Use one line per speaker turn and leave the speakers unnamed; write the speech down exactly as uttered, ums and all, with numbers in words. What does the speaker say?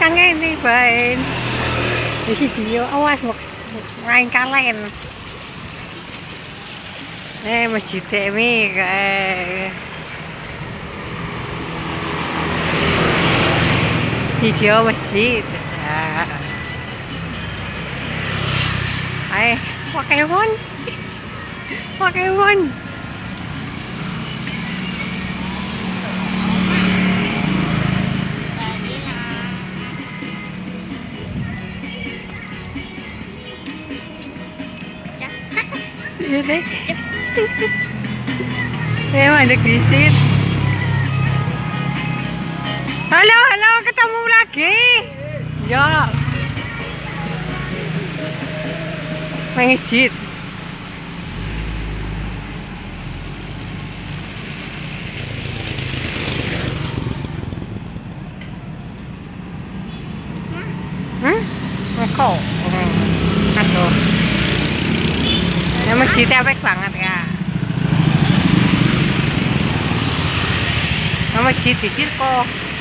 kang ini bain di video awas mau main kalen eh masjid ini kayak video masjid ay Pokemon Pokemon ya ada gisit. Halo halo ketemu lagi ya masjid hmm kok aduh ya masjid cepek banget ya masjid di Sirko.